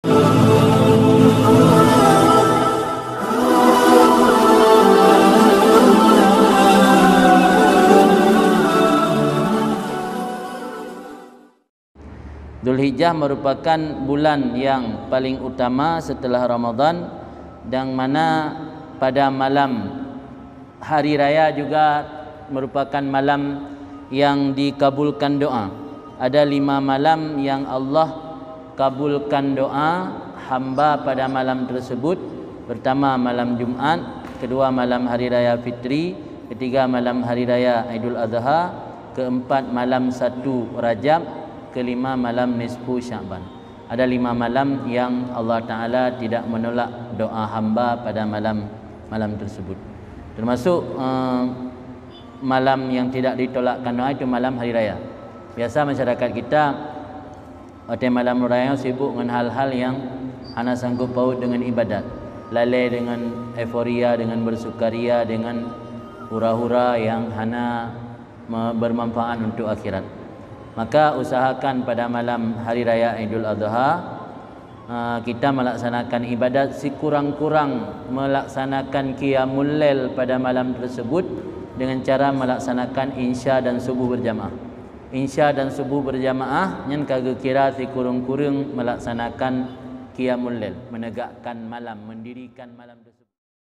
Dzulhijjah merupakan bulan yang paling utama setelah Ramadan, dan mana pada malam hari raya juga merupakan malam yang dikabulkan doa. Ada 5 malam yang Allah kabulkan doa hamba pada malam tersebut. Pertama malam Jumaat, kedua malam hari raya Fitri, ketiga malam hari raya Aidul Adha, keempat malam 1 Rajab, kelima malam nisfu Sya'ban. Ada 5 malam yang Allah Ta'ala tidak menolak doa hamba pada malam tersebut. Termasuk malam yang tidak ditolakkan doa itu malam hari raya. Biasa masyarakat kita pada malam raya sibuk dengan hal-hal yang hana sanggup paut dengan ibadat, lalai dengan euforia, dengan bersukaria, dengan hura-hura yang hana bermanfaat untuk akhirat. Maka usahakan pada malam hari raya Idul Adha kita melaksanakan ibadat, sekurang-kurang melaksanakan qiyamul lail pada malam tersebut dengan cara melaksanakan insya dan subuh berjamaah. Insya dan subuh berjamaah nyen kagak kira sekurang-kurang melaksanakan qiyamul lail, menegakkan malam, mendirikan malam tersebut.